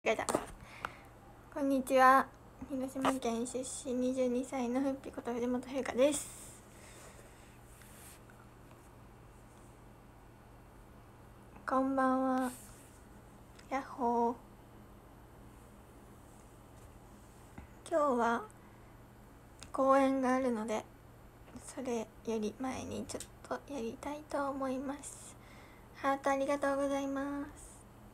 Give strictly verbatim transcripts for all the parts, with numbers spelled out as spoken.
違えた。こんにちは。広島県出身にじゅうにさいのふっぴこと藤本冬香です。こんばんは。やっほー。今日は公演があるので、それより前にちょっとやりたいと思います。ハートありがとうございます。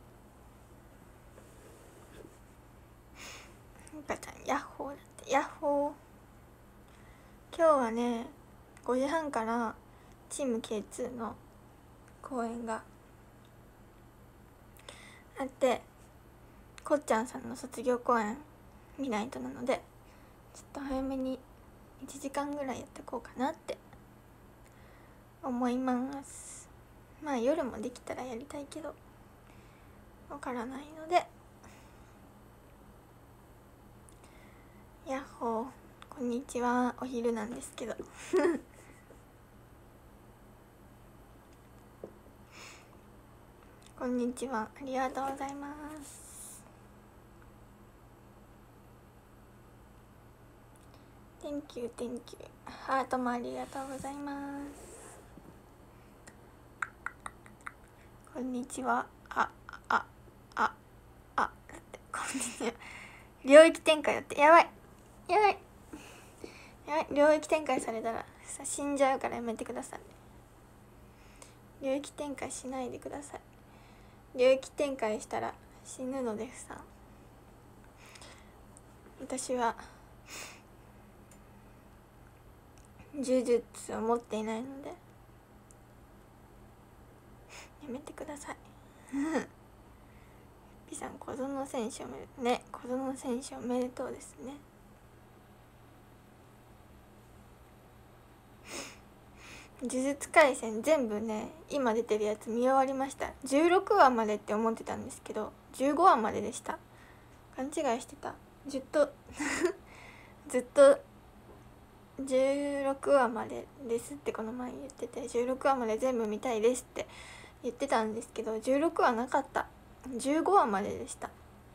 ゆかちゃん、ヤッホーだって。ヤッホー。今日はね、ごじはんからチーム ケーツー の公演があって、こっちゃんさんの卒業公演見ないとなので、ちょっと早めにいちじかんぐらいやってこうかなって思います。まあ夜もできたらやりたいけどわからないので、やっほー、こんにちは。お昼なんですけどこんにちは、ありがとうございます。 Thank you, thank you。 ハートもありがとうございます。こんにちは。ああああだってこんにちは。領域展開だって。やばいやばいやばい。領域展開されたらさ死んじゃうからやめてください。領域展開しないでください。領域展開したら死ぬのでさ、私は呪術を持っていないのでやめてくださいピさん、小園選手おめでとうね。小園選手おめでとうですね。呪術廻戦全部ね、今出てるやつ見終わりました。じゅうろくわまでって思ってたんですけどじゅうごわまででした。勘違いしてた。ずっとずっとじゅうろくわまでですってこの前言ってて、じゅうろくわまで全部見たいですって言ってたんですけど、じゅうろくわなかった。じゅうごわまででした。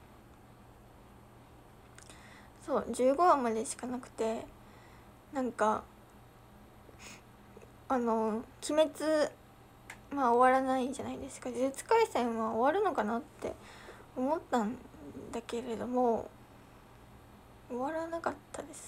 そう、じゅうごわまでしかなくて、なんかあの鬼滅まあ終わらないじゃないですか。呪術廻戦は終わるのかなって思ったんだけれども終わらなかったです。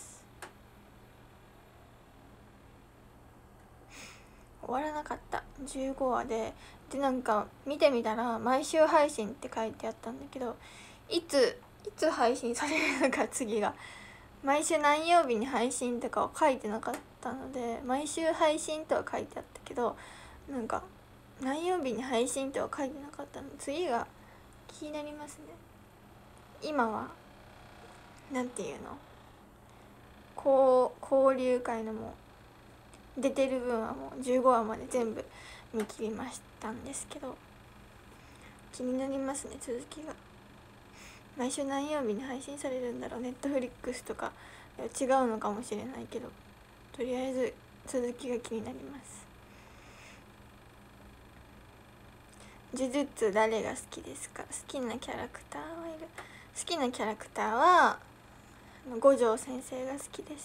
終わらなかった。じゅうごわででなんか見てみたら毎週配信って書いてあったんだけど、いついつ配信されるのか、次が毎週何曜日に配信とかは書いてなかったので、毎週配信とは書いてあったけど、なんか何曜日に配信とは書いてなかったの。次が気になりますね。今はなんていうの、こう交流会のも出てる分はもうじゅうごわまで全部見切りましたんですけど、気になりますね、続きが。毎週何曜日に配信されるんだろう。ネットフリックスとか違うのかもしれないけど、とりあえず続きが気になります。呪術誰が好きですか？好きなキャラクターはいる。好きなキャラクターは五条先生が好きです。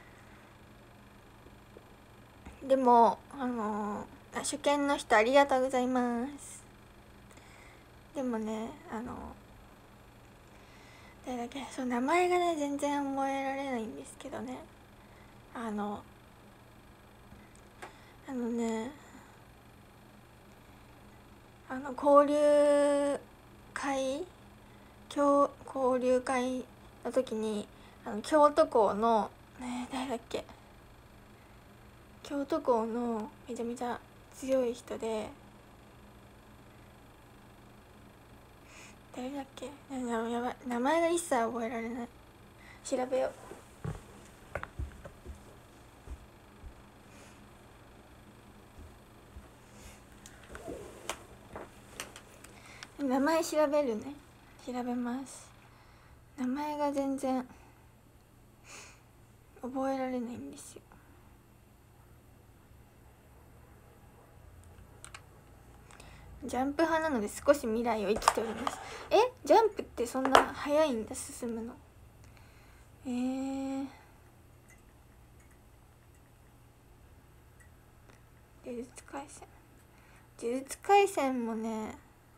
でもあのー、初見の人ありがとうございます。でもね、あの誰だっけ、そう名前がね全然覚えられないんですけどね、あのあのねあの交流会交交流会の時にあの京都校の、ね、誰だっけ、京都校のめちゃめちゃ強い人で、誰だっけ、やばい、名前が一切覚えられない。調べよう。名前調べるね。調べます。名前が全然覚えられないんですよ。 ジャンプ派なので少し未来を生きております。え、ジャンプってそんな早いんだ、進むの。えー、呪術廻戦呪術廻戦もね、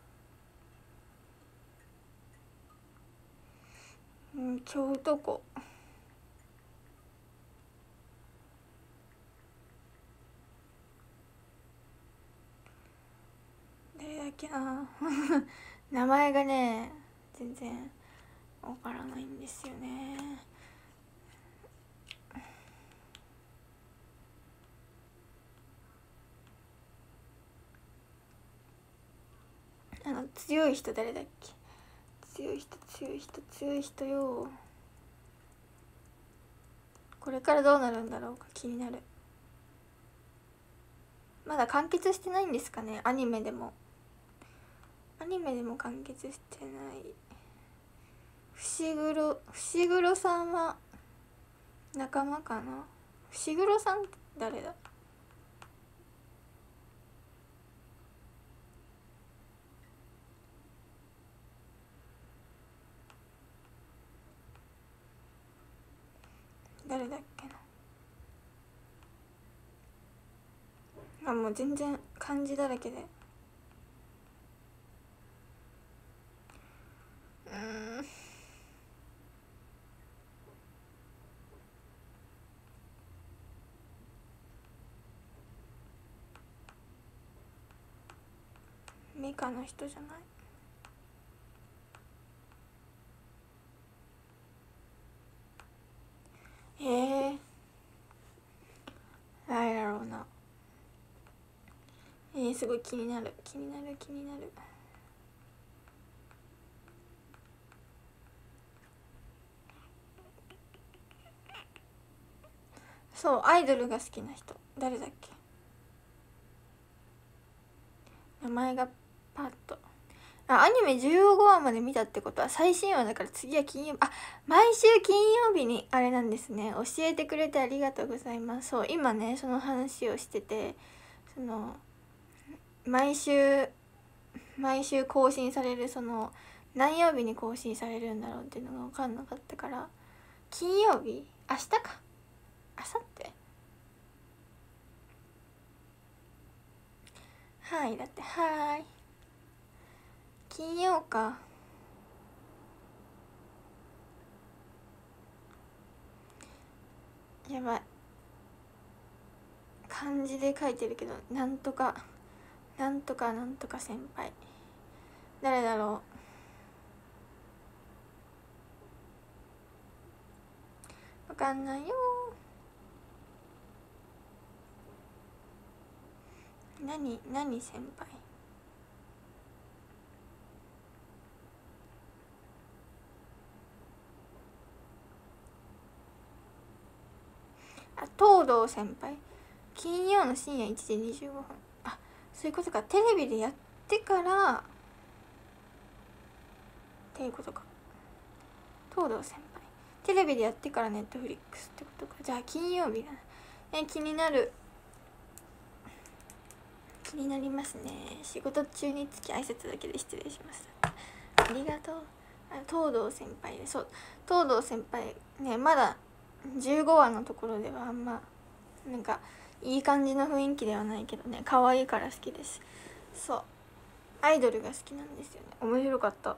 うん、超男誰だっけな名前がね全然わからないんですよね。あの強い人誰だっけ。強い人強い人強い人よ。これからどうなるんだろうか気になる。まだ完結してないんですかね。アニメでもアニメでも完結してない。伏黒伏黒さんは仲間かな。伏黒さんって誰だ。誰だっけなあ。もう全然漢字だらけで、うーんメカの人じゃない。えー、誰だろうな。えー、すごい気になる気になる気になる。そうアイドルが好きな人誰だっけ。名前がパッと。あ、アニメじゅうごわまで見たってことは最新話だから次は金曜日。あ、毎週金曜日にあれなんですね。教えてくれてありがとうございます。そう今ねその話をしてて、その毎週毎週更新される、その何曜日に更新されるんだろうっていうのが分かんなかったから、金曜日明日か明後日はいだってはーい金曜か。やばい漢字で書いてるけど、なんとかなんとかなんとか先輩誰だろう。わかんないよ。何何先輩。あ、東堂先輩。金曜の深夜いちじにじゅうごふん。あ、そういうことか。テレビでやってからっていうことか。東堂先輩テレビでやってからネットフリックスってことか。じゃあ金曜日だね。え、気になる気になりますね。仕事中につき挨拶だけで失礼します。ありがとう。あ、東堂先輩で、そう東堂先輩ね、まだじゅうごわのところではあんまなんかいい感じの雰囲気ではないけどね、可愛いから好きです。そうアイドルが好きなんですよね。面白かった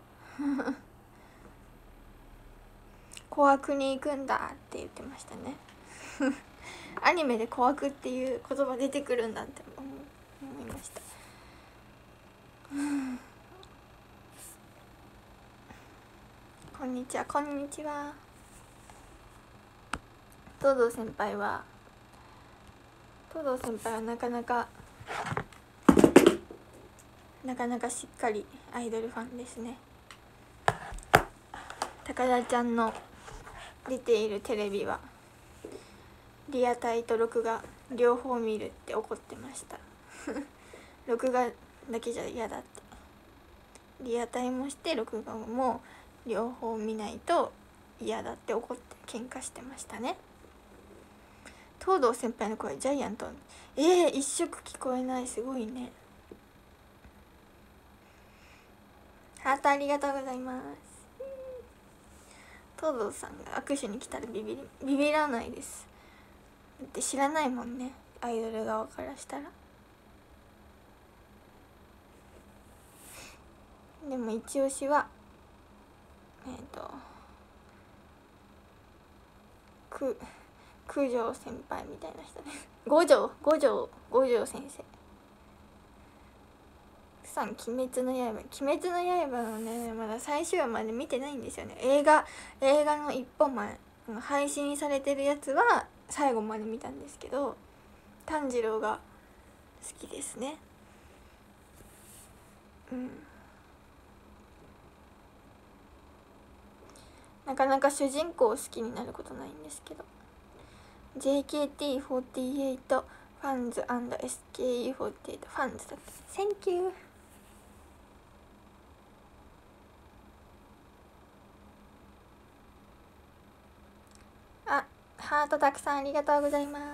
小悪に行くんだって言ってましたねアニメで小悪っていう言葉出てくるんだって思いましたこんにちはこんにちは。東堂先輩は東堂先輩はなかなかなかなかしっかりアイドルファンですね。高田ちゃんの出ているテレビはリアタイと録画両方見るって怒ってました録画だけじゃ嫌だって、リアタイもして録画も両方見ないと嫌だって怒って喧嘩してましたね。東堂先輩の声ジャイアント、えー、一色聞こえない。すごいね。 ハートありがとうございます。東堂さんが握手に来たらビビりビビらないです。だって知らないもんね、アイドル側からしたら。でも一押しはえっ、ー、とく九条先輩みたいな人です。五条五条五条先生さん。鬼滅の刃鬼滅の刃のね、まだ最終話まで見てないんですよね。映画映画の一本前配信されてるやつは最後まで見たんですけど、炭治郎が好きですね。うん、なかなか主人公を好きになることないんですけど、 ジェイケーティーフォーティーエイト ファンズ エスケーイーフォーティーエイト ファンズだった。センキュー。あ、ハートたくさんありがとうございます。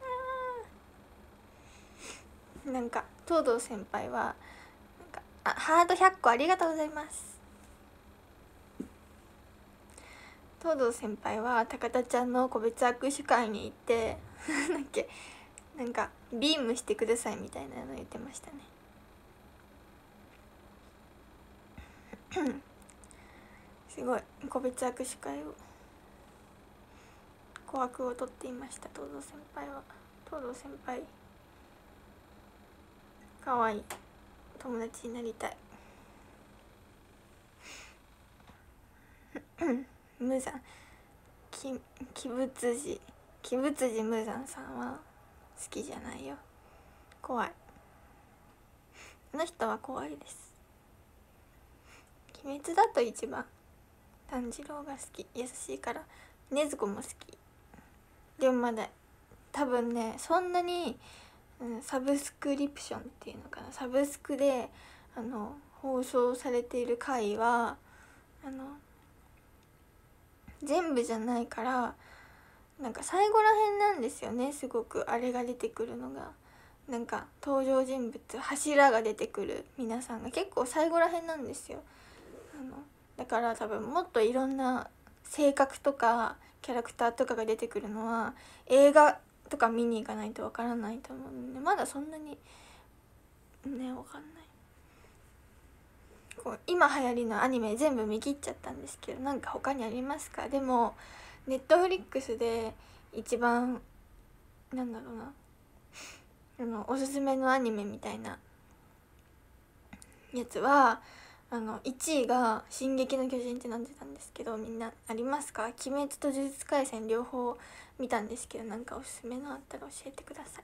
なんか東堂先輩はなんか、あ、ハートひゃっこありがとうございます。東堂先輩は高田ちゃんの個別握手会に行ってなんだっけ、なんかビームしてくださいみたいなの言ってましたねすごい個別握手会を琥珀を取っていました。東堂先輩は東堂先輩かわいい、友達になりたい無惨き鬼仏寺鬼仏寺無惨さんは好きじゃないよ、怖い。あの人は怖いです。鬼滅だと一番炭治郎が好き、優しいから。禰豆子も好き。でもまだ多分ねそんなに、うん、サブスクリプションっていうのかな、サブスクであの放送されている回はあの全部じゃないから、なんか最後らへんなんですよね、すごくあれが出てくるのが。なんか登場人物柱が出てくる皆さんが結構最後らへんなんですよ。あのだから多分もっといろんな性格とかキャラクターとかが出てくるのは映画とか見に行かないとわからないと思うんで、まだそんなにねわかんない。こう今流行りのアニメ全部見切っちゃったんですけど、なんか他にありますか？でもネットフリックスで一番なんだろうな、あのおすすめのアニメみたいなやつはあのいちいが「進撃の巨人」ってなってたんですけど、みんなありますか？鬼滅と呪術廻戦両方見たんですけど、なんかおすすめのあったら教えてください。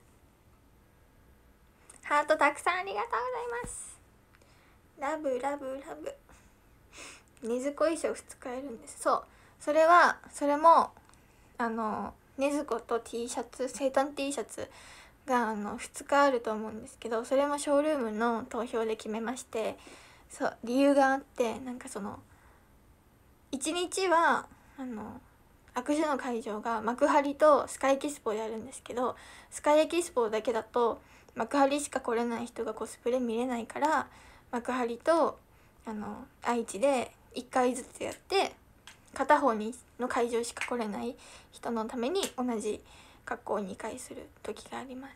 ハートたくさんありがとうございます。ラブラブラブ。禰豆子衣装ふつ買えるんです。そう、それはそれもあの禰豆子と T シャツ、生誕 T シャツがあのふつかあると思うんですけど、それもショールームの投票で決めまして、そう理由があって、なんかそのいちにちはあの握手の会場が幕張とスカイエキスポであるんですけど、スカイエキスポだけだと幕張しか来れない人がコスプレ見れないから、幕張とあの愛知でいっかいずつやって、片方にの会場しか来れない人のために同じ格好をにかいする時があります。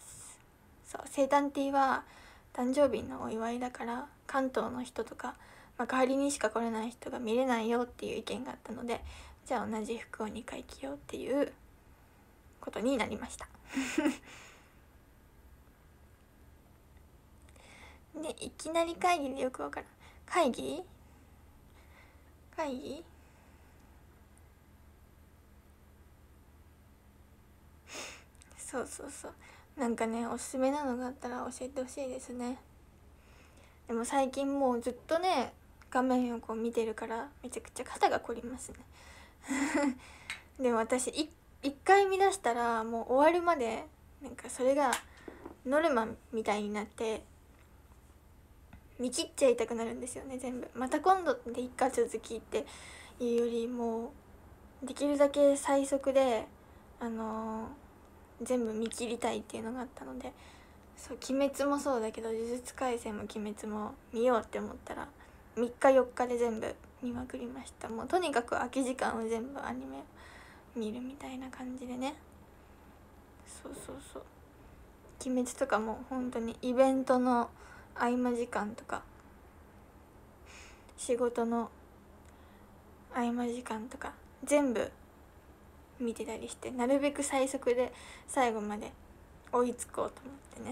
そう、生誕 T は誕生日のお祝いだから関東の人とか幕張にしか来れない人が見れないよっていう意見があったので、じゃあ同じ服をにかい着ようっていうことになりましたでいきなり会議でよくわからん。会議会議そうそうそう、なんかねおすすめなのがあったら教えてほしいですね。でも最近もうずっとね画面をこう見てるからめちゃくちゃ肩が凝りますねでも私い一回見出したらもう終わるまでなんかそれがノルマみたいになって見切っちゃいたくなるんですよね、全部。また今度でいっか続きっていうよりもできるだけ最速であのー、全部見切りたいっていうのがあったので、そう鬼滅もそうだけど呪術廻戦も鬼滅も見ようって思ったらみっかよっかで全部見まくりました。もうとにかく空き時間を全部アニメ見るみたいな感じでね。そうそうそう、鬼滅とかも本当にイベントの合間時間とか仕事の合間時間とか全部見てたりして、なるべく最速で最後まで追いつこうと思ってね。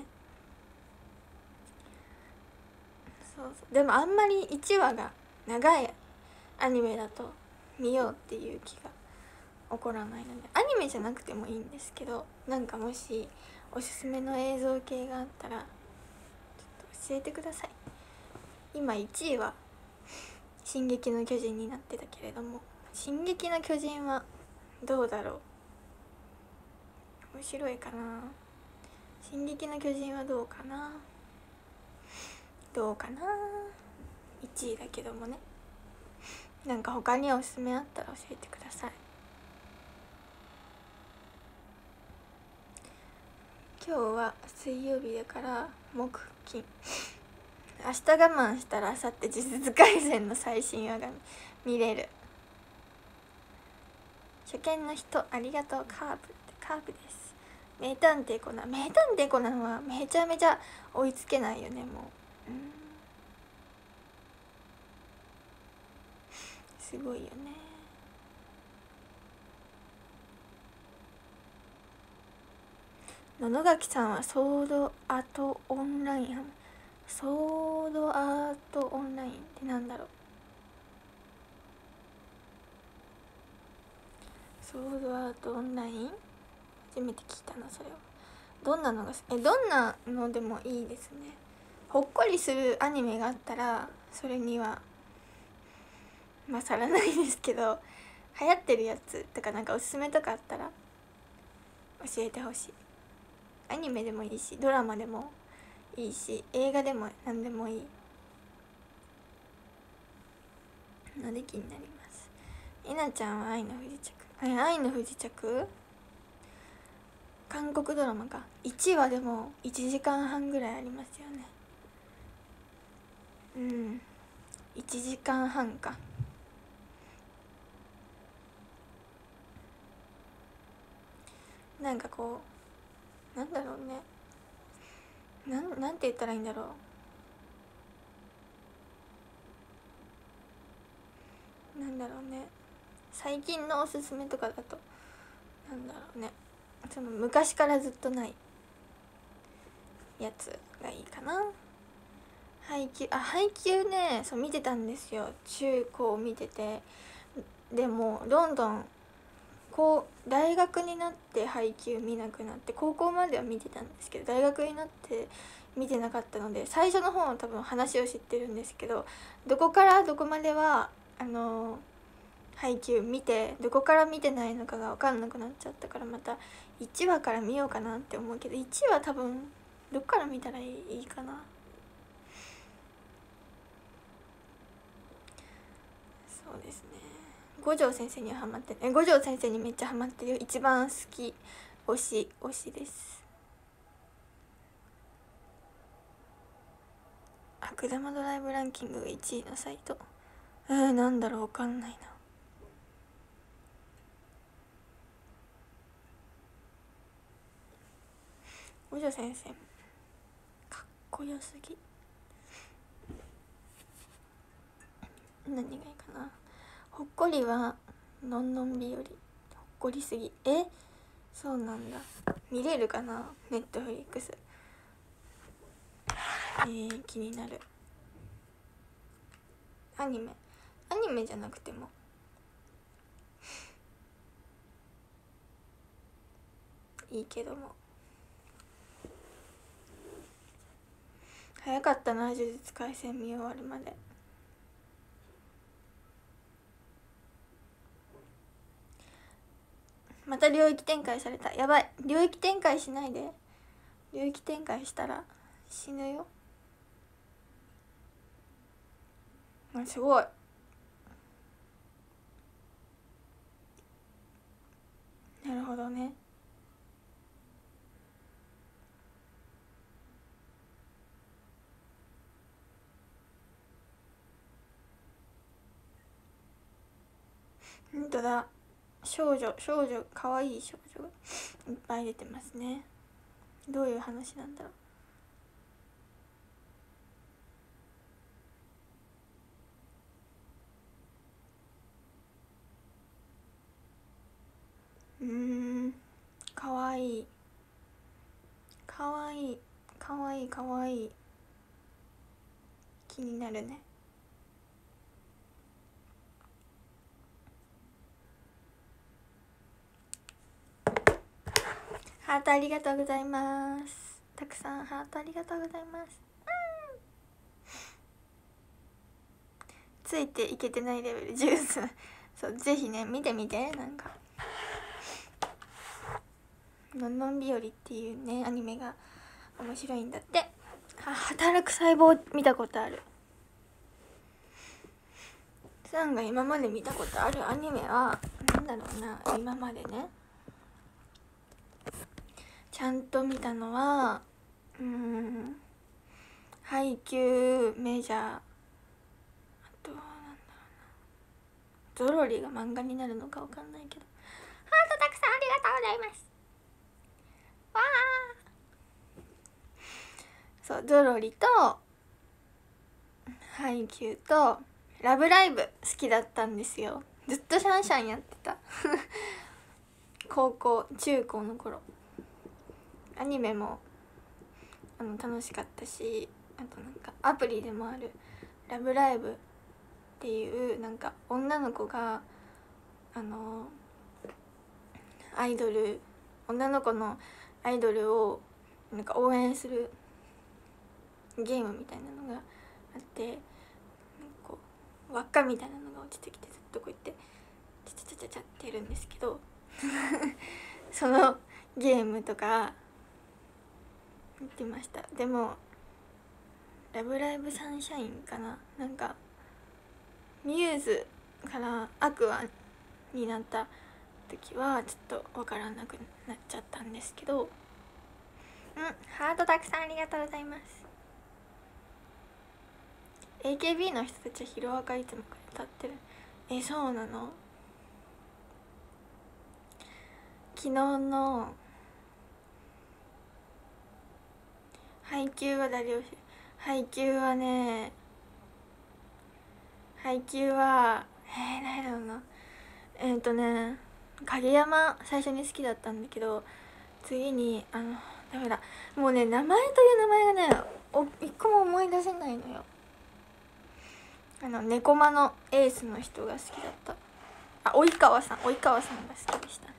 そうそう、でもあんまりいちわが長いアニメだと見ようっていう気が起こらないので、アニメじゃなくてもいいんですけど、なんかもしおすすめの映像系があったらちょっと教えてください。今いちいは「進撃の巨人」になってたけれども、「進撃の巨人」はどうだろう、面白いかな。進撃の巨人はどうかなどうかないちいだけどもね。なんか他におすすめあったら教えてください。今日は水曜日だから木金、明日我慢したら明後日呪術廻戦の最新話が見れる。初見の人ありがとう。カーブってカーブです。名探偵コナン、名探偵コナンはめちゃめちゃ追いつけないよね、もう。うん、すごいよね。野々垣さんはソードアートオンライン、ソードアートオンラインってなんだろう。ソードアートオンライン初めて聞いたな。それはどんなのがえどんなのでもいいですね。ほっこりするアニメがあったらそれには勝らないですけど、流行ってるやつとかなんかおすすめとかあったら教えてほしい。アニメでもいいしドラマでもいいし映画でも何でもいいので気になります。えなちゃんは愛の不時着、え愛の不時着韓国ドラマか。いちわでもいちじかんはんぐらいありますよね。うん、いちじかんはんか。なんかこうなんだろうね、なんなんて言ったらいいんだろうなんだろうね、最近のおすすめとかだとなんだろうね、その昔からずっとないやつがいいかな。配給あ配給ね、そう見てたんですよ。中高見てて、でもどんどんこう大学になって配給見なくなって、高校までは見てたんですけど大学になって見てなかったので、最初の方は多分話を知ってるんですけど、どこからどこまではあの配給見てどこから見てないのかが分かんなくなっちゃったから、またいちわから見ようかなって思うけど、いちわ多分どっから見たらいいかな。そうですね、五条先生にはハマってえ五条先生にめっちゃハマってるよ。一番好き推し推しです。悪玉ドライブランキングがいちいのサイト、えー、なんだろう、わかんないな。五条先生かっこよすぎ。何がいいかな。ほっこりはのんのん日和、ほっこりすぎ。えそうなんだ、見れるかなネットフリックス。えー、気になる。アニメアニメじゃなくてもいいけども。早かったな呪術廻戦見終わるまで。また領域展開された。やばい、領域展開しないで。領域展開したら死ぬよ。あ、すごい。なるほどね。 ほんとだ、少女少女かわいい少女がいっぱい出てますね。どういう話なんだろう。うーん、かわいいかわいいかわいいかわいい、気になるね。ハートありがとうございます。たくさんハートありがとうございます。ついていけてないレベルジュースそう、ぜひね見てみて。なんかのんのん日和っていうねアニメが面白いんだって。は働く細胞見たことある。さんが今まで見たことあるアニメはなんだろうな。今までねちゃんと見たのはうーんハイキュー、メジャー、あとはなんだろうな、ゾロリが漫画になるのかわかんないけど。ハートたくさんありがとうございます。わー、そう、ゾロリとハイキューとラブライブ好きだったんですよ。ずっとシャンシャンやってた高校中高の頃。アニメもあの楽しかったし、あとなんかアプリでもあるラブライブっていうなんか女の子があのアイドル女の子のアイドルをなんか応援するゲームみたいなのがあって、なんかこう輪っかみたいなのが落ちてきてずっとこうやってチャチャチャチャってやるんですけどそのゲームとか見てました。でもラブライブサンシャインかな、なんかミューズからアクアになった時はちょっと分からなくなっちゃったんですけど、うん、ハートたくさんありがとうございます。 エーケービー の人たちはヒロアカいつも歌ってる。え、そうなの。昨日の配給は誰をし配給はね配給はえー、誰だろうな。えっ、ー、とね影山最初に好きだったんだけど、次にあのダメだ、もうね名前という名前がねお一個も思い出せないのよ。あの猫間のエースの人が好きだった。あ、及川さん及川さんが好きでしたね。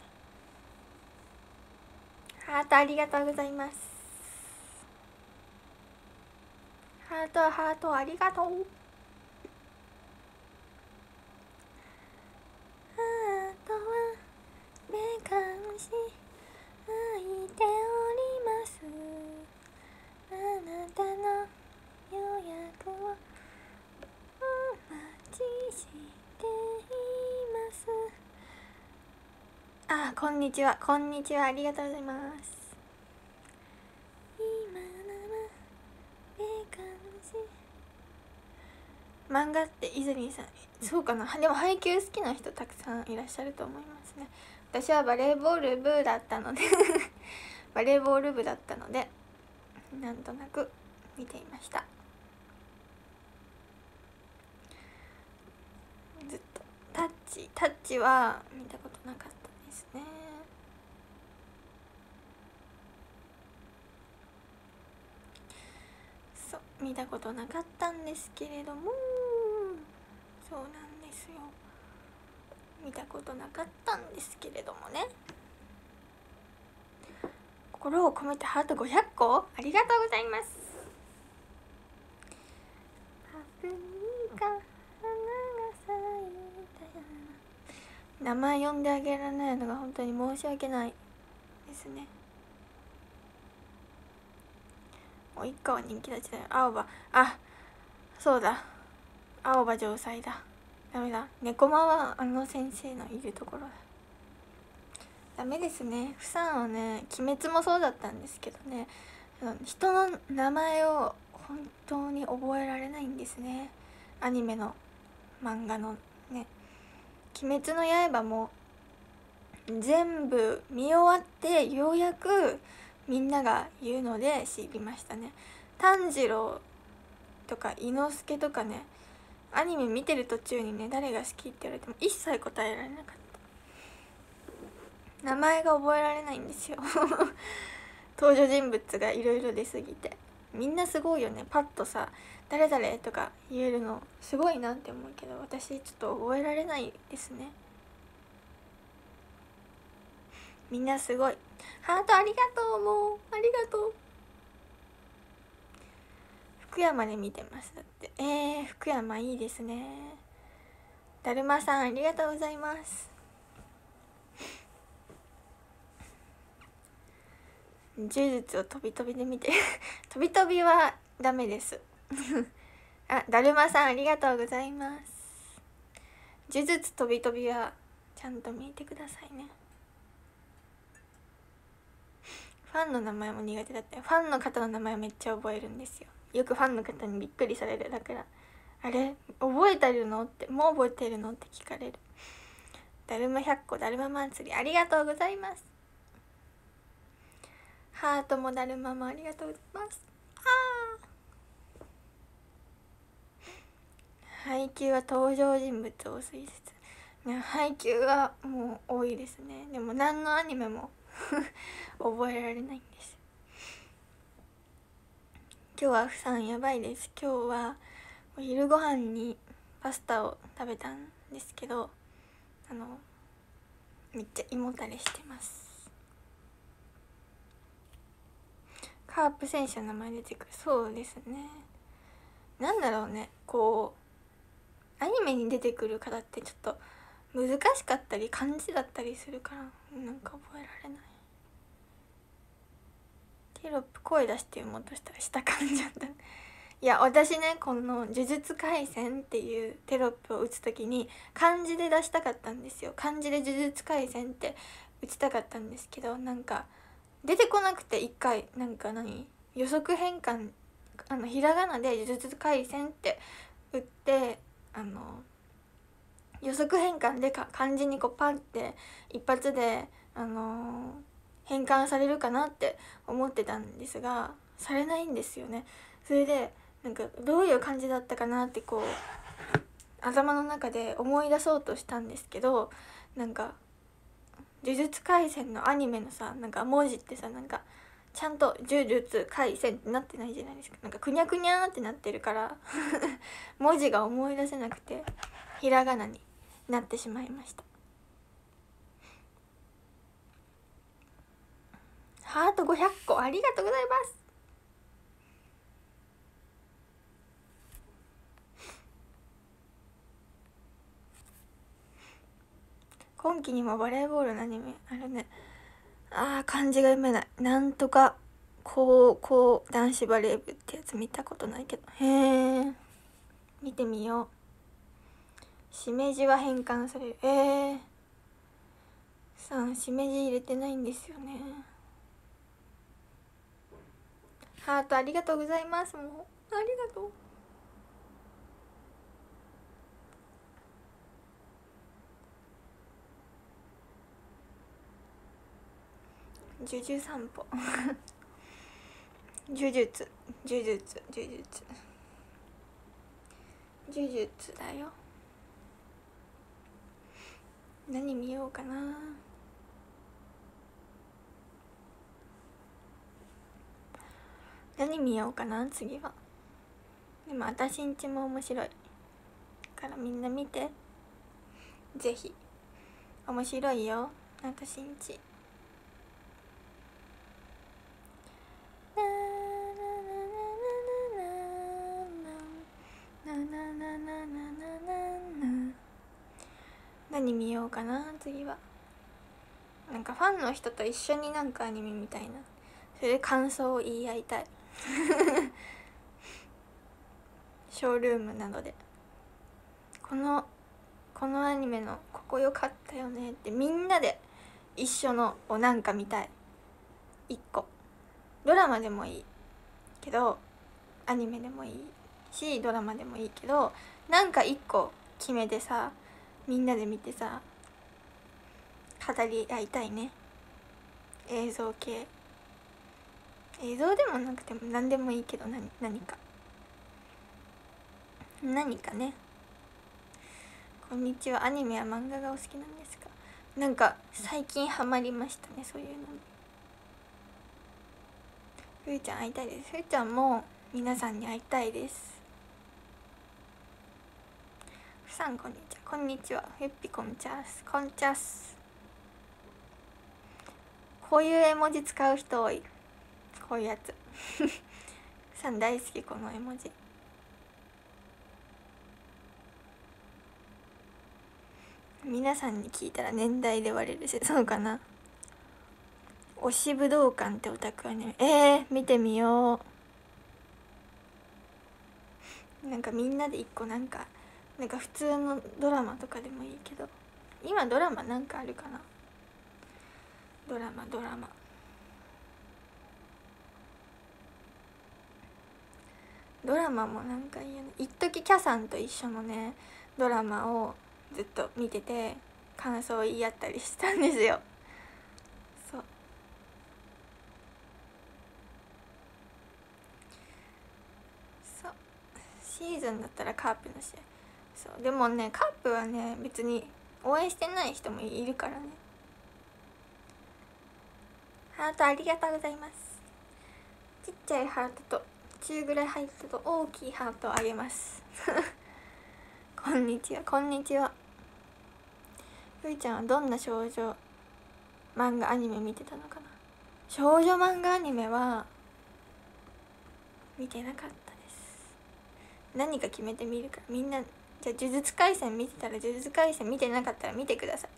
ハートありがとうございます。ハートハートありがとう。ハートは目隠し開いております。あなたの予約をお待ちしています。あ、こんにちはこんにちは、ありがとうございます。今なら目隠し漫画って泉さん、そうかな。でも配給好きな人たくさんいらっしゃると思いますね。私はバレーボール部だったのでバレーボール部だったのでなんとなく見ていました。ずっとタッチタッチは見たことなかったですね。そう、見たことなかったんですけれども、そうなんですよ、見たことなかったんですけれどもね。心を込めてハートごひゃっこありがとうございます。パプリカ花が咲いたよ。名前呼んであげられないのが本当に申し訳ないですね。及川人気立ちだよ。青葉、あ、そうだ、青葉城西だ。ダメだ、猫間はあの先生のいるところだ。ダメですね。フさんはね、鬼滅もそうだったんですけどね、人の名前を本当に覚えられないんですね。アニメの漫画のね 「鬼滅の刃」も全部見終わってようやくみんなが言うので知りましたね。炭治郎とか伊之助とかね、アニメ見てる途中にね誰が好きって言われても一切答えられなかった。名前が覚えられないんですよ登場人物がいろいろ出すぎて。みんなすごいよね、パッとさ誰々とか言えるのすごいなって思うけど、私ちょっと覚えられないですね。みんなすごい。ハートありがとう、もうありがとう。福山で見てますだって。えー、福山いいですね。だるまさんありがとうございます。呪術を飛び飛びで見て飛び飛びはダメですあ、だるまさんありがとうございます。呪術飛び飛びはちゃんと見てくださいね。ファンの名前も苦手だって。ファンの方の名前めっちゃ覚えるんですよ。よくファンの方にびっくりされる。だからあれ覚えてるのって、もう覚えてるのって聞かれる。だるまひゃっこだるま祭りありがとうございます。ハートもだるまもありがとうございます。あ配給は登場人物多すぎですね。配給はもう多いですね。でも何のアニメも覚えられないんです。今日はふさんやばいです。今日はお昼ご飯にパスタを食べたんですけど、あのめっちゃ胃もたれしてます。カープ選手の名前出てくる。そうですね。なんだろうね、こうアニメに出てくる方ってちょっと難しかったり漢字だったりするからなんか覚えられない。テロップ声出して読もうとしたら下噛んじゃった。いや私ね、この「呪術廻戦」っていうテロップを打つ時に漢字で出したかったんですよ。漢字で「呪術廻戦」って打ちたかったんですけど、なんか出てこなくて一回なんか何予測変換、あのひらがなで「呪術廻戦」って打ってあの予測変換でか漢字にこうパンって一発であのー変換されるかなって思ってたんですがされないんですよね。それでなんかどういう感じだったかなってこう頭の中で思い出そうとしたんですけど、なんか呪術廻戦のアニメのさなんか文字ってさなんかちゃんと呪術廻戦ってなってないじゃないですか。なんかくにゃくにゃーってなってるから文字が思い出せなくてひらがなになってしまいました。ハートごひゃっこありがとうございます。今期にもバレーボールのアニメあるね。あー漢字が読めない。なんとか高校男子バレー部ってやつ見たことないけど、へえ見てみよう。しめじは変換される。えー、さんしめじ入れてないんですよね。ハートありがとうございます。もうありがとう。呪術散歩呪術呪術呪術呪術だよ。何見ようかな。何見ようかな次は。でも私んちも面白いからみんな見て、ぜひ。面白いよ私んち。何見ようかな次は。なんかファンの人と一緒になんかアニメみたいな、それで感想を言い合いたいショールームなどでこのこのアニメのここ良かったよねってみんなで一緒のをなんか見たい。一個ドラマでもいいけどアニメでもいいしドラマでもいいけどなんか一個決めてさみんなで見てさ語り合いたいね。映像系、映像でもなくても何でもいいけど、何何か何かね。こんにちは。アニメや漫画がお好きなんですか？なんか最近ハマりましたね、そういうのに。ふーちゃん会いたいです。ふーちゃんも皆さんに会いたいです。ふさんこんにちは。こんにちは。ふっぴこんちゃす。こんちゃす。こういう絵文字使う人多い。こういうやつふさん大好き、この絵文字。皆さんに聞いたら年代で割れるし、そうかな。推し武道館ってオタクはね、えー、見てみよう。なんかみんなで一個なんかなんか普通のドラマとかでもいいけど、今ドラマなんかあるかな。ドラマドラマドラマもなんかいいよね。一時キャさんと一緒のねドラマをずっと見てて感想を言い合ったりしたんですよ。そうそう、シーズンだったらカープの試合。そうでもね、カープはね別に応援してない人もいるからね。ハートありがとうございます。ちっちゃいハートと中ぐらいハートと大きいハートをあげますこんにちは。こんにちは。ふーちゃんはどんな少女漫画アニメ見てたのかな。少女漫画アニメは見てなかったです。何か決めてみるから。みんなじゃあ呪術廻戦見てたら、呪術廻戦見てなかったら見てください。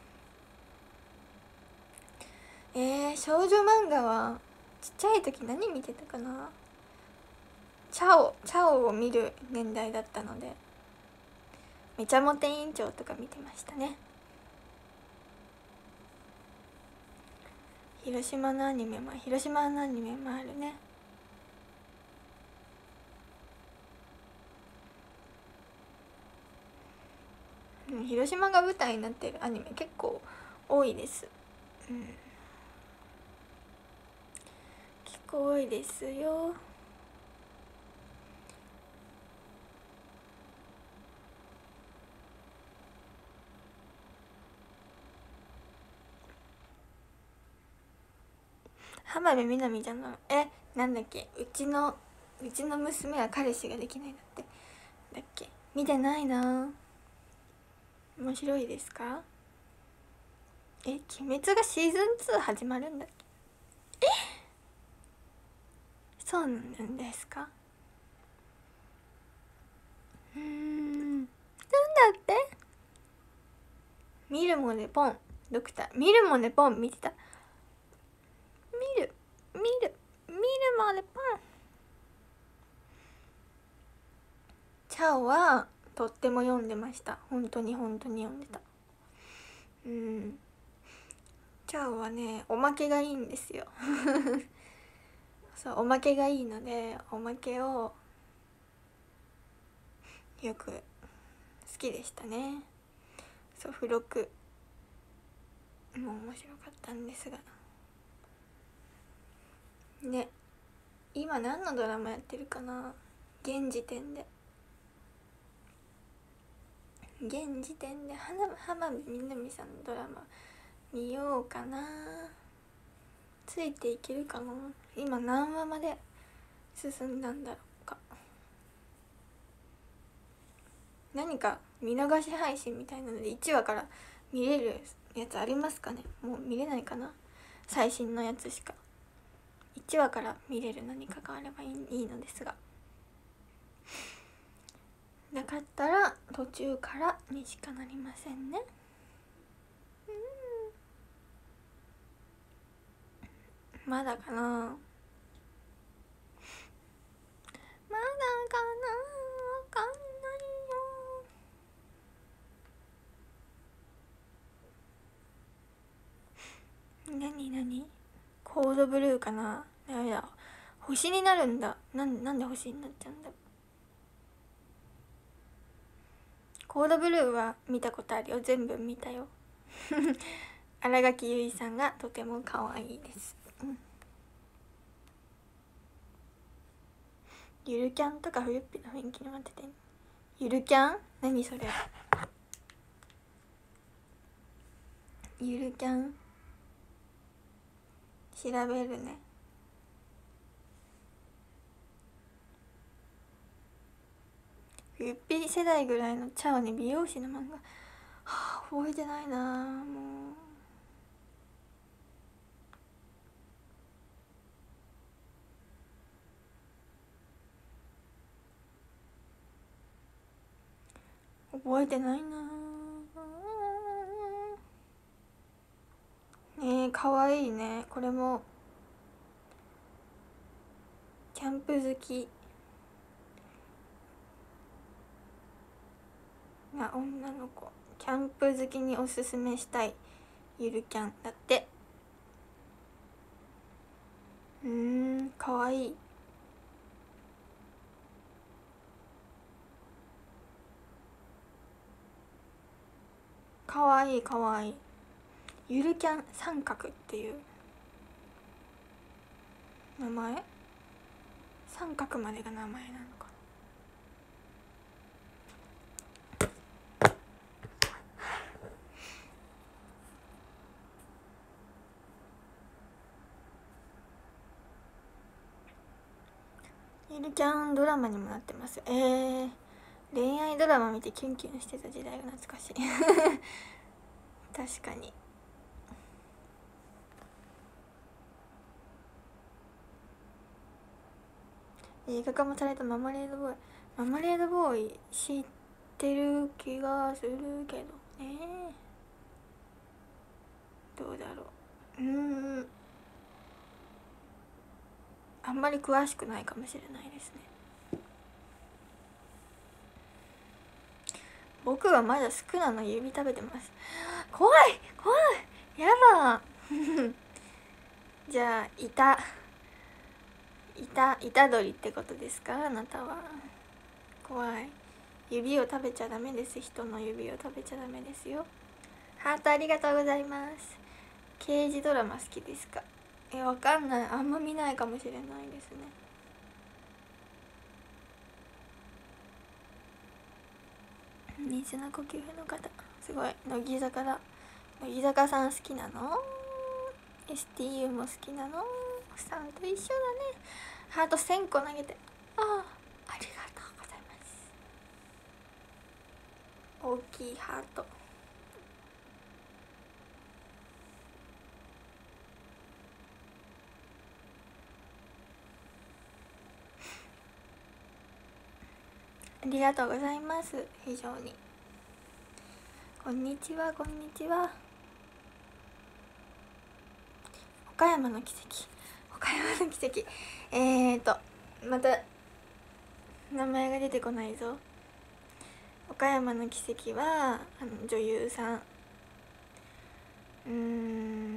えー、少女漫画はちっちゃい時何見てたかな。チャオチャオを見る年代だったので、めちゃモテ委員長とか見てましたね。広島のアニメも広島のアニメもあるね。広島が舞台になってるアニメ結構多いです。うん、結構多いですよ。浜辺美波ちゃんのえなんだっけ、うちのうちの娘は彼氏ができないんだってだっけ。見てないな。面白いですか？え、鬼滅がシーズンツー始まるんだっけ。え、そうなんですか。うーん、なんだって。見るもねポンドクター見るもねポン見てた。見る見る見るもねポン。チャオはとっても読んでました。本当に本当に読んでた。うん、チャオはねおまけがいいんですよそうおまけがいいので、おまけをよく好きでしたね。そう付録も面白かったんですがね。今何のドラマやってるかな。現時点で現時点で浜辺美波さんのドラマ見ようかな。ついていけるかな。今何話まで進んだんだろうか。何か見逃し配信みたいなのでいちわから見れるやつありますかね。もう見れないかな、最新のやつしか。いちわから見れる何かがあればいい、いいのですが、なかったら途中からにしかなりませんね。うん、まだかな、まだかな、わかんないよ。なになにコードブルーかな。ダメだ、星になるんだ。なんなんで星になっちゃうんだ。 コードブルーは見たことあるよ、全部見たよ新垣結衣さんがとても可愛いです、うん、ゆるキャンとかフルッピの雰囲気になってて、ゆるキャン何それ、ゆるキャン調べるね。ゆっぴり世代ぐらいのチャオに美容師の漫画、はあ、覚えてないなもう覚えてないなねえ、かわいいね。これもキャンプ好きな女の子、キャンプ好きにおすすめしたいゆるキャンだって。うーん、かわいい。かわいいかわいい。ゆるキャン三角っていう名前、三角までが名前なのか。ゆるキャンドラマにもなってます。えー、恋愛ドラマ見てキュンキュンしてた時代が懐かしい確かに。映画化もされたママレードボーイ、ママレードボーイ知ってる気がするけどね、どうだろう。うーん、あんまり詳しくないかもしれないですね。僕はまだスクナの指食べてます。怖い怖い、やだじゃあいたいたいたどりってことですか、あなたは。怖い。指を食べちゃダメです。人の指を食べちゃダメですよ。ハートありがとうございます。刑事ドラマ好きですか。え、わかんない、あんま見ないかもしれないですね。水の呼吸の方、すごい。乃木坂だ。乃木坂さん好きなの。 エスティーユー も好きなの。さんと一緒だね。ハートせんこ投げて、ああ、ありがとうございます。大きいハート。ありがとうございます。非常に。こんにちは、こんにちは。岡山の奇跡、岡山の奇跡。えーとまた名前が出てこないぞ。岡山の奇跡はあの女優さん、うーん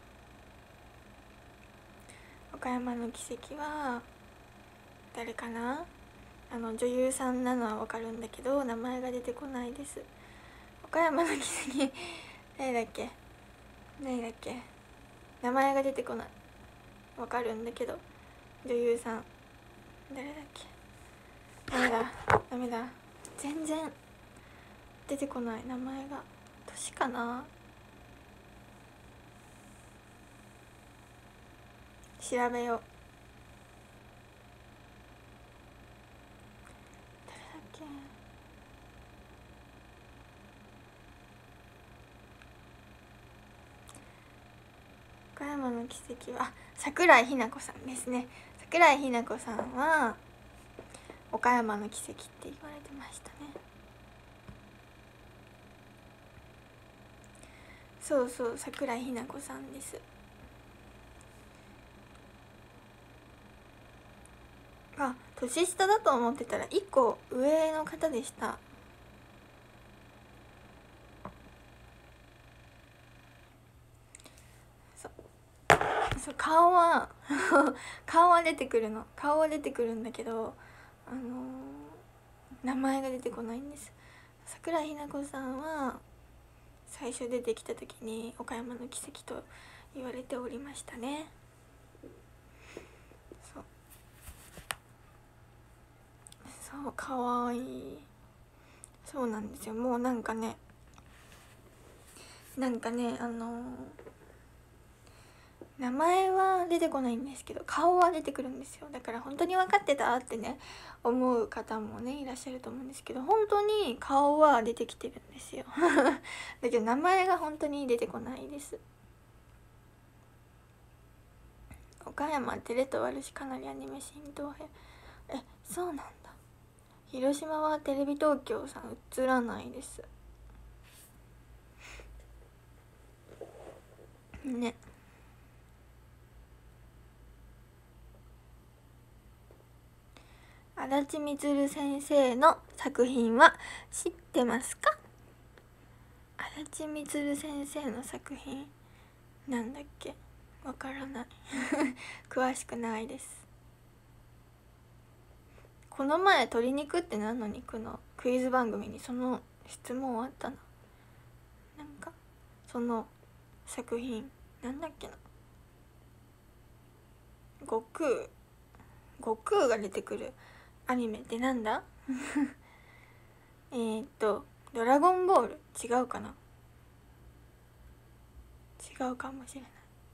岡山の奇跡は誰かな。あの女優さんなのはわかるんだけど名前が出てこないです。岡山の奇跡誰だっけ誰だっけ名前が出てこない。わかるんだけど女優さん誰だっけ。ダメだダメだ、全然出てこない名前が。年かな、調べよう。誰だっけ。岡山の奇跡は、あ、桜井日奈子さんですね。桜井日奈子さんは岡山の奇跡って言われてましたね。そうそう、桜井日奈子さんです。あ、年下だと思ってたらいっこ上の方でした。そうそう、顔は顔は出てくるの、顔は出てくるんだけど、あのー、名前が出てこないんです。 桜ひな子さんは最初出てきた時に岡山の奇跡と言われておりましたね。そうそうかわいい。そうなんですよ。もうなんかねなんかねあのー、名前は出てこないんですけど顔は出てくるんですよ。だから本当に分かってたってね思う方もねいらっしゃると思うんですけど、本当に顔は出てきてるんですよだけど名前が本当に出てこないです。岡山テレ東あるしかなりアニメ新東編、えそうなんだ。広島はテレビ東京さん映らないですね。足立みつる先生の作品は知ってますか？足立みつる先生の作品なんだっけ、わからない詳しくないです。この前鶏肉って何の肉のクイズ番組にその質問あったな。なんかその作品なんだっけな、悟空悟空が出てくるアニメってなんだえっとドラゴンボール違うかな、違うかもしれない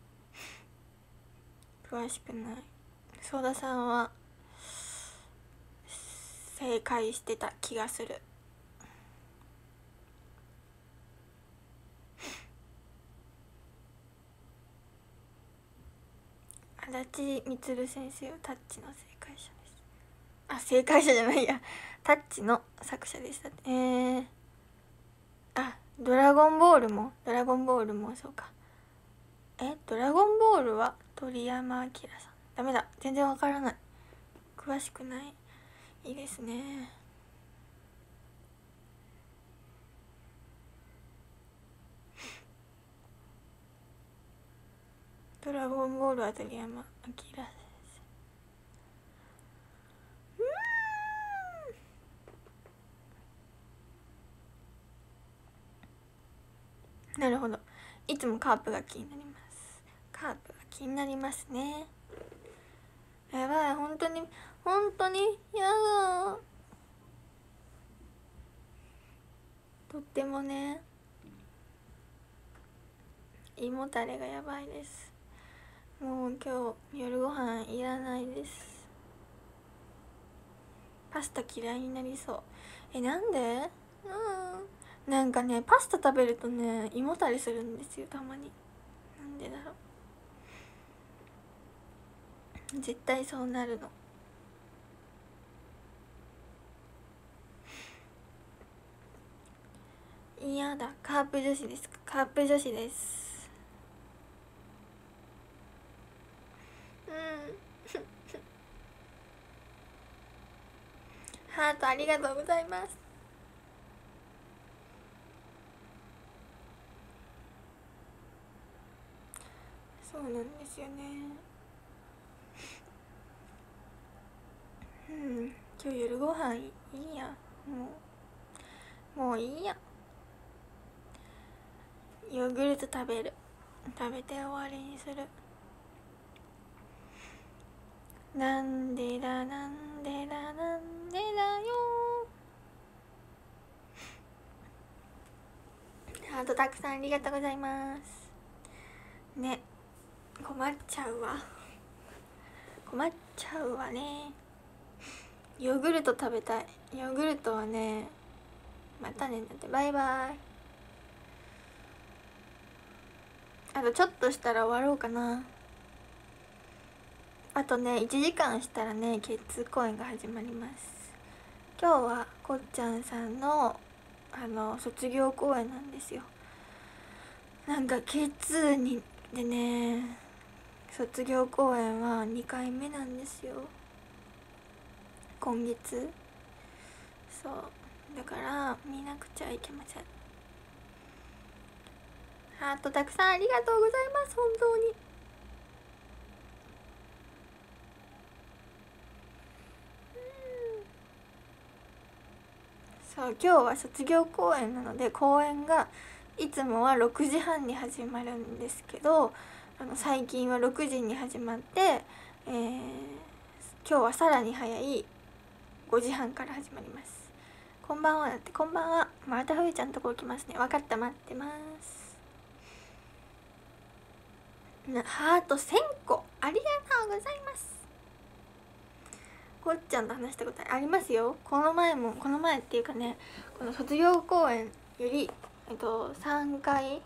詳しくない。ソーダさんは正解してた気がする。足立みつる先生はタッチの正解者です。あ、正解者じゃないやタッチの作者でした。えー、あ、ドラゴンボールもドラゴンボールもそうか。え、ドラゴンボールは鳥山明さん。ダメだ、全然わからない、詳しくない。いいですね。ドラゴンボールは鳥山明先生。うん、なるほど。いつもカープが気になります。カープが気になりますね。やばい、本当に本当にやだ。とってもね胃もたれがやばいです。もう今日夜ご飯いらないです。パスタ嫌いになりそう。え、なんで？うん、なんかねパスタ食べるとね胃もたれするんですよ、たまに。なんでだろう、絶対そうなるの。嫌だ。カープ女子ですか？カープ女子です。うんハートありがとうございます。そうなんですよね。うん、今日夜ご飯いいや、もうもういいや。ヨーグルト食べる。食べて終わりにする。なんでだなんでだなんでだよ。ハートたくさんありがとうございますね。困っちゃうわ困っちゃうわね。ヨーグルト食べたい。ヨーグルトはね、またね。だってバイバイ。あとちょっとしたら終わろうかな。あとねいちじかんしたらねキッズ公演が始まります。今日はこっちゃんさんのあの卒業公演なんですよ。なんかキッズにでね卒業公演はにかいめなんですよ、今月。そうだから見なくちゃいけません。ハートたくさんありがとうございます。本当にそそう今日は卒業公演なので、公演がいつもはろくじはんに始まるんですけど、あの最近はろくじに始まって、えー、今日はさらに早いごじはんから始まります。こんばんは。だってこんばんは。またふえちゃんのところ来ますね。分かった、待ってます。ハートせんこありがとうございます。こっちゃんと話したことありますよ。この前もこの前っていうかね、この卒業公演よりえっとさんかい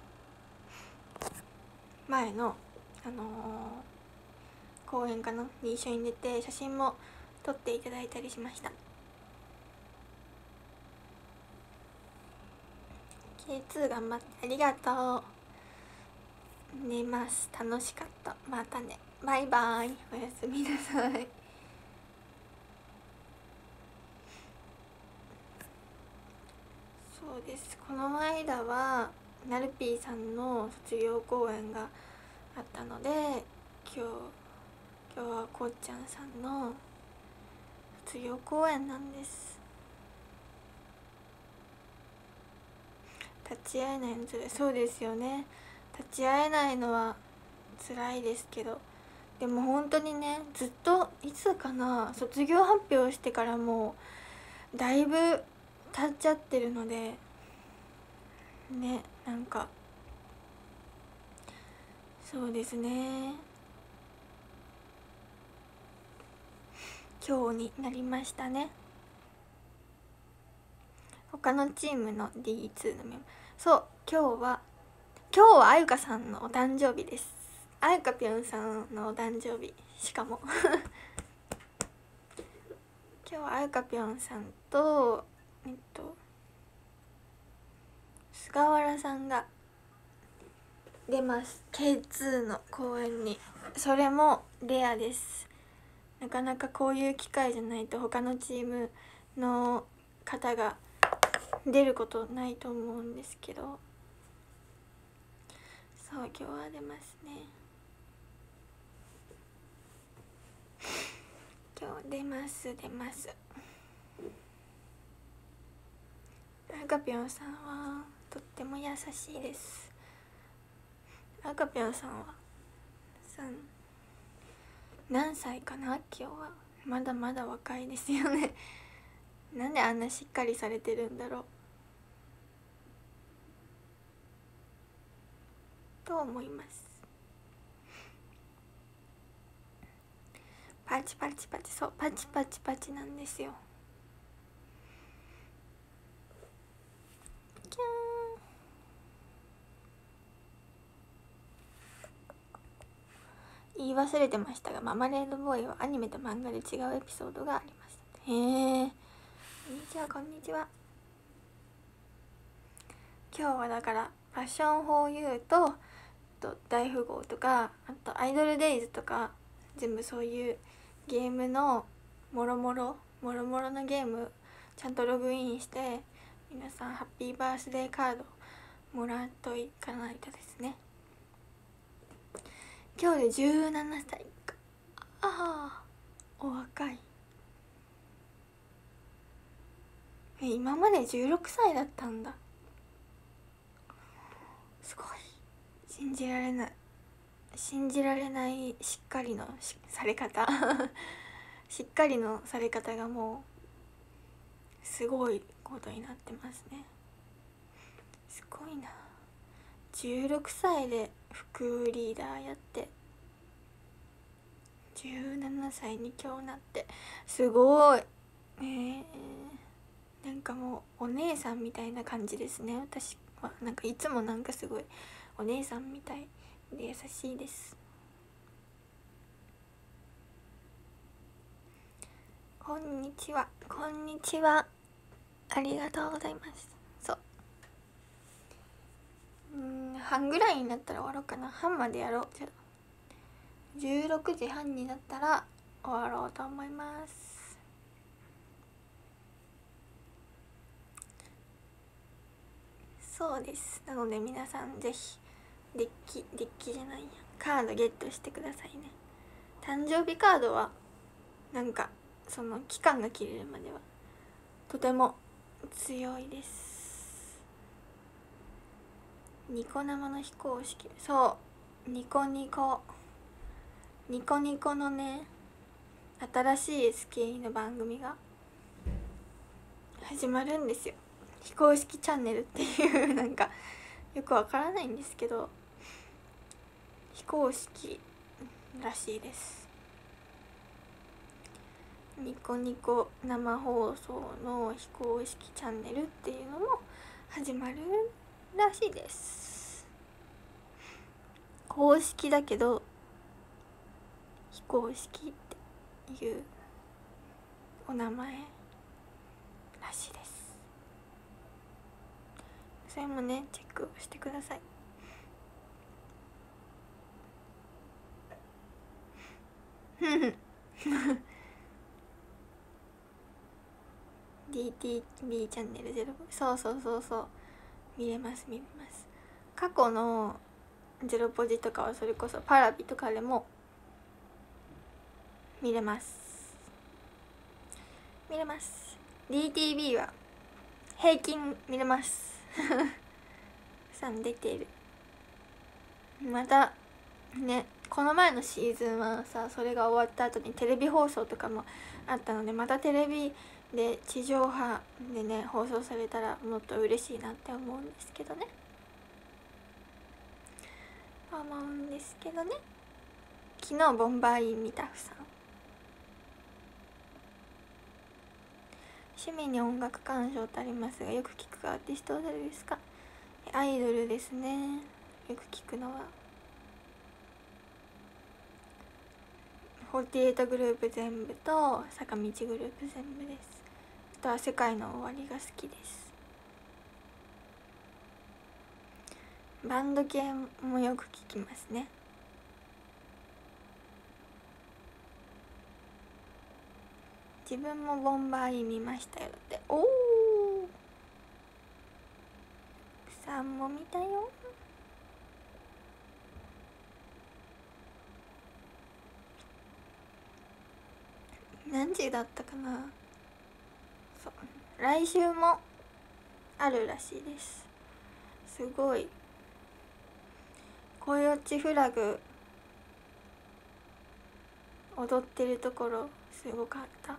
まえのあのー、公演かなに一緒に出て写真も撮っていただいたりしました。 ケーツー 頑張ってありがとう。寝ます。楽しかった。またね。バイバイ。おやすみなさい。そうです。この間はなるぴーさんの卒業公演があったので、今日今日はこっちゃんさんの卒業公演なんです。立ち会えないのつらい。そうですよね。立ち会えないのは辛いですけど、でも本当にね、ずっといつかな、卒業発表してからもうだいぶ経っちゃってるのでね、なんかそうですね、今日になりましたね。他のチームの ディーツー のメンバー、そう今日は今日はあゆかさんのお誕生日です。あゆかぴょんさんのお誕生日、しかも今日はあゆかぴょんさんとえっと菅原さんが出ます。 ケーツー の公演に。それもレアです。なかなかこういう機会じゃないと他のチームの方が出ることないと思うんですけど、そう今日は出ますね。今日出ます出ますあかぴょんさんはとっても優しいです。あかぴょんさんはさん何歳かな。今日はまだまだ若いですよねなんであんなしっかりされてるんだろうと思います。パチパチパチ、そうパチパチパチなんですよ。キャー言い忘れてましたが、ママレードボーイはアニメと漫画で違うエピソードがありました。へえ、こんにちはこんにちは。今日はだから「ファッション フォーユー とと大富豪とか、あとアイドルデイズとか、全部そういうゲームのもろもろもろもろのゲームちゃんとログインして、皆さんハッピーバースデーカードもらっといかないとですね。今日でじゅうななさいか。ああお若い。え今までじゅうろくさいだったんだ。すごい信じられない。信じられないしっかりのされ方しっかりのされ方がもうすごいことになってますね。すごいな。じゅうろくさいで副リーダーやってじゅうななさいに今日なって、すごい。えー、なんかもうお姉さんみたいな感じですね。私はなんかいつもなんかすごいお姉さんみたいで優しいです。こんにちはこんにちは、ありがとうございます。そううん半ぐらいになったら終わろうかな。半までやろう。じゃあじゅうろくじはんになったら終わろうと思います。そうです。なので皆さんぜひデッキデッキじゃないやカードゲットしてくださいね。誕生日カードはなんかその期間が切れるまではとても強いです。ニコ生の非公式、そうニコニコニコニコのね新しい エスケーイー の番組が始まるんですよ。非公式チャンネルっていうなんかよくわからないんですけど、非公式らしいです。ニコニコ生放送の非公式チャンネルっていうのも始まるらしいです。公式だけど非公式っていうお名前らしいです。それもねチェックしてください。ディーティービー チャンネルゼロ、そうそうそうそう、見れます見れます。過去のゼロポジとかはそれこそパラビとかでも見れます見れます。 ディーティービー は平均見れますさん出てる。またね、この前のシーズンはさ、それが終わった後にテレビ放送とかもあったので、またテレビで地上波でね放送されたらもっと嬉しいなって思うんですけどね思うんですけどね昨日ボンバーイン見たふさん。趣味に音楽鑑賞とありますが、よく聞くアーティストは誰ですか？アイドルですね、よく聞くのはフォーティーエイトグループ全部と坂道グループ全部です。あとは世界の終わりが好きです。バンド系もよく聞きますね。自分もボンバーイン見ましたよって。おお、さんも見たよ。何時だったかな。そう、来週もあるらしいです。すごい。コヨッチフラグ踊ってるところすごかった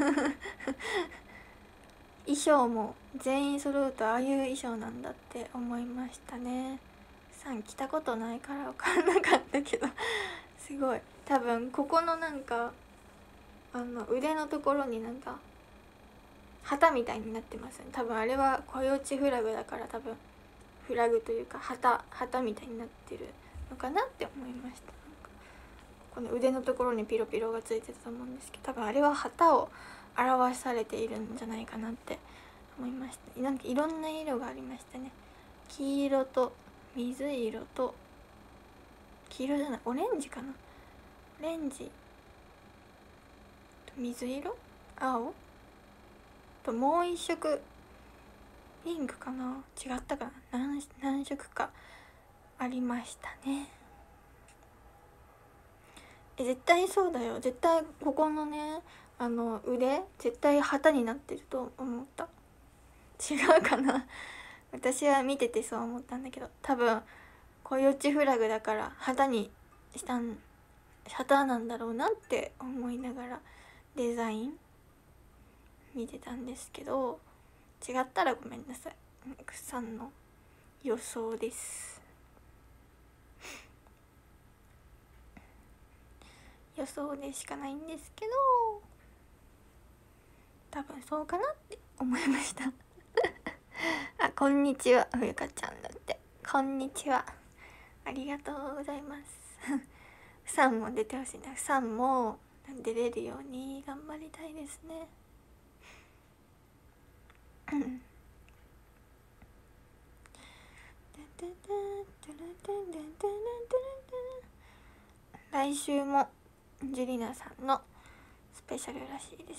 衣装も全員揃うとああいう衣装なんだって思いましたね。さん着たことないから分かんなかったけどすごい。多分ここのなんかあの腕のところになんか旗みたいになってますね。多分あれはコヨッチフラグだから、多分フラグというか旗旗みたいになってるのかなって思いました。この腕のところにピロピロがついてたと思うんですけど、多分あれは旗を表されているんじゃないかなって思いました。なんかいろんな色がありましたね。黄色と水色と黄色じゃない、オレンジかな、オレンジと水色、青ともう一色ピンクかな、違ったかな、 何, 何色かありましたね。え絶対そうだよ、絶対ここのねあの腕絶対旗になってると思った。違うかな私は見ててそう思ったんだけど、多分コヨッチフラグだから旗にしたん旗なんだろうなって思いながらデザイン見てたんですけど、違ったらごめんなさい。くさんの予想です。予想でしかないんですけど、多分そうかなって思いましたあ、こんにちはふゆかちゃんだって。こんにちは、ありがとうございますさんも出てほしいな。さんも出れるように頑張りたいですね来週もジュリナさんのスペシャルらしいです。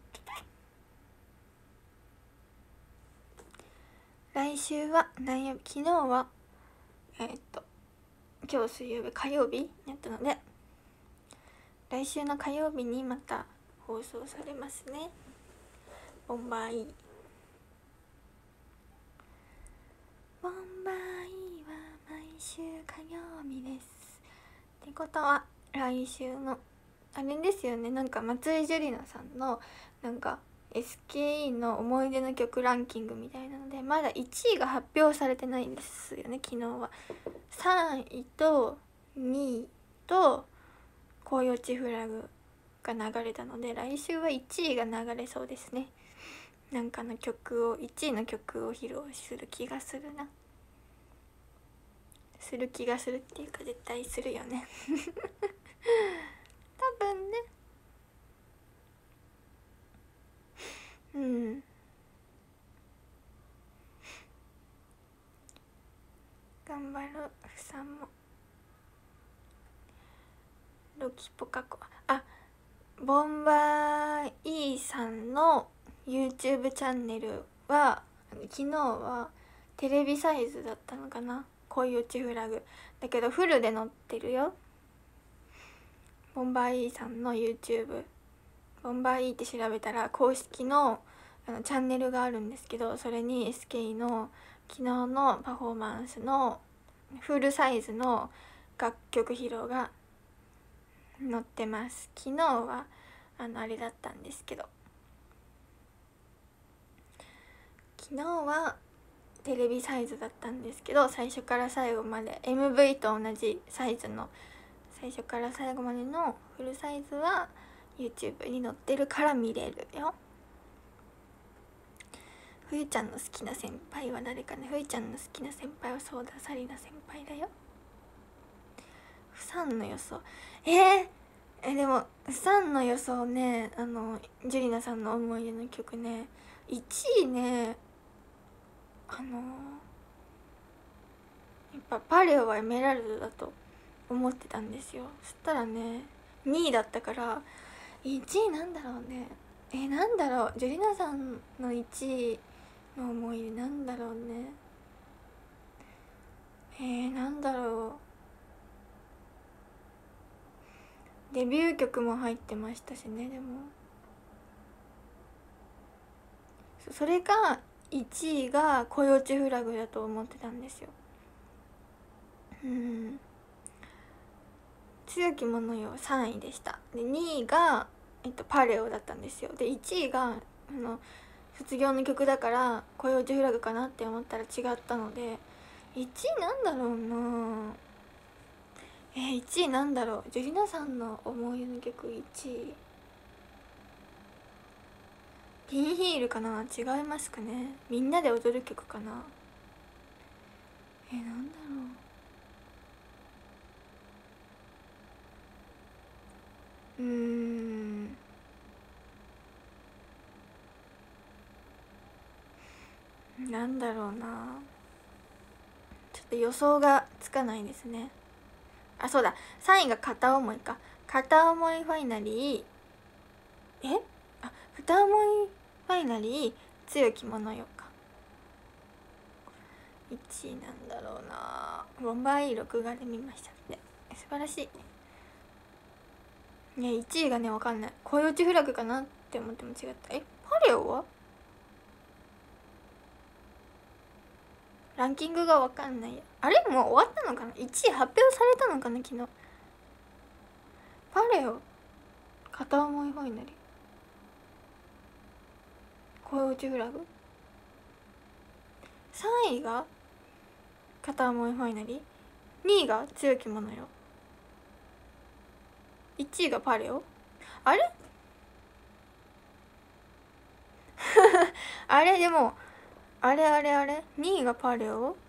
来週は何曜日、昨日はえー、っと今日水曜日、火曜日やったので、来週の火曜日にまた放送されますね。ボンバイボンバイは毎週火曜日です。ってことは来週のあれですよね、なんか松井樹里奈さんのなんか エスケーイー の思い出の曲ランキングみたいなので、まだいちいが発表されてないんですよね。昨日はさんいとにいと紅葉チフラグが流れたので、来週はいちいが流れそうですね。なんかの曲をいちいの曲を披露する気がするなする気がするっていうか絶対するよね多分ね。うん頑張る。ふさんもロキポカコ、あボンバー E さんの YouTube チャンネルは昨日はテレビサイズだったのかな、恋落ちフラグだけどフルで載ってるよ。ボンバー E さんの YouTube ボンバー E って調べたら公式のあのチャンネルがあるんですけど、それに エスケーイー の昨日のパフォーマンスのフルサイズの楽曲披露が載ってます。昨日はあのあれだったんですけど、昨日はテレビサイズだったんですけど、最初から最後まで エムブイ と同じサイズの最初から最後までのフルサイズは YouTube に載ってるから見れるよ。冬ちゃんの好きな先輩は誰かね。冬ちゃんの好きな先輩はそうだ、紗理奈先輩だよ。フさんの予想、えー、えでもフさんの予想ね、あのジュリナさんの思い出の曲ね、いちいね、あのやっぱパレオはエメラルドだと思ってたんですよ。そしたらねにいだったから、いちいなんだろうね。えなんだろう、ジュリナさんのいちいの思い出なんだろうね。えー、なんだろう、デビュー曲も入ってましたしね。でもそれがいちいがコヨチフラグだと思ってたんですよ。うん強き者よさんいでした。でにいが、えっと、パレオだったんですよ。でいちいがあの卒業の曲だからコヨチフラグかなって思ったら違ったので、いちいなんだろうな。えー、いちいなんだろう。ジュリナさんの思い出の曲いちいピンヒールかな。違いますかね。みんなで踊る曲かな。えー、なんだろう。うーんなんだろうな。ちょっと予想がつかないですね。あそうだ、さんいが片思いか。片思いファイナリー、えあ片思いファイナリー強き者よか。いちいなんだろうな。ボンバー E 録画で見ましたね。素晴らしい。いやいちいがね分かんない。恋落ちフラグかなって思っても違った。えパレオはランキングが分かんない。あれもう終わったのかな。いちい発表されたのかな昨日。パレオ片思いファイナリー恋落ちフラグ、さんいが片思いファイナリー、にいが強き者よ、いちいがパレオ。あれあれでもあれあれあれにいがパレオ。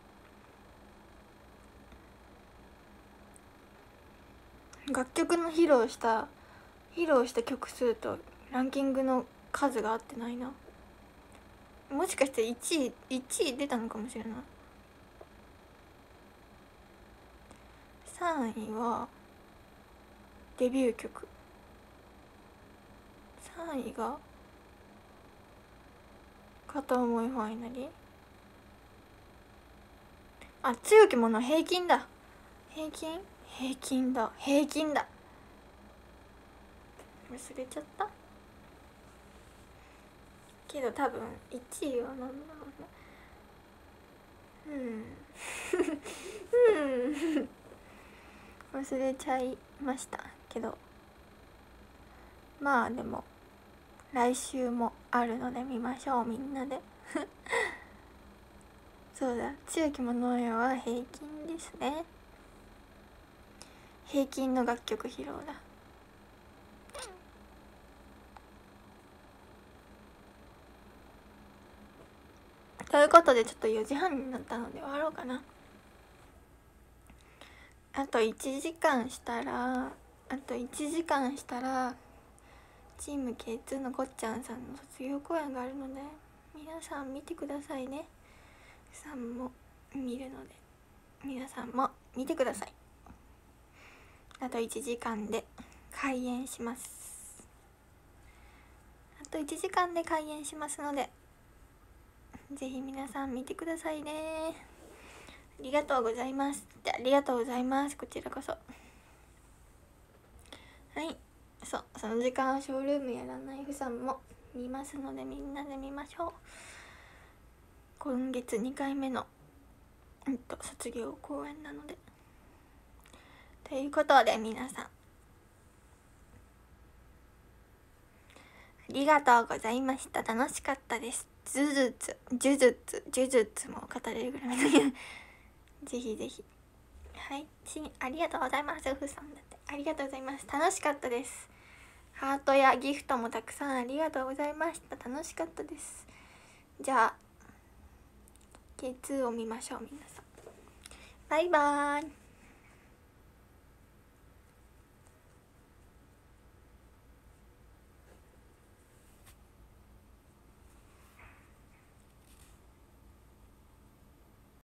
楽曲の披露した披露した曲数とランキングの数が合ってないな。もしかしていちいいちい出たのかもしれない。さんいはデビュー曲、さんいが片思いファイナリー、あ強き者平均だ。平均平均だ平均だ忘れちゃったけど多分いちいは何だろうんうん忘れちゃいましたけど、まあでも来週もあるので見ましょう、みんなでそうだ、千秋ものよは平均ですね。平均の楽曲披露だ。ということでちょっとよじはんになったので終わろうかな。あといちじかんしたらあといちじかんしたらチーム ケーツー のごっちゃんさんの卒業公演があるので、皆さん見てくださいね。さんも見るので皆さんも見てください。あといちじかんで開演します。あといちじかんで開演しますのでぜひ皆さん見てくださいね。ありがとうございます。ありがとうございます。こちらこそ。はい、そう、その時間はショールームやらないふさんも見ますのでみんなで見ましょう。今月にかいめの、うんと、卒業公演なので。ということで皆さんありがとうございました。楽しかったです。呪術呪術呪術も語れるぐらいのぜひぜひ。はい、ありがとうございます。ふさんだってありがとうございます。楽しかったです。ハートやギフトもたくさんありがとうございました。楽しかったです。じゃあ ケーツー を見ましょう皆さん。バイバーイ。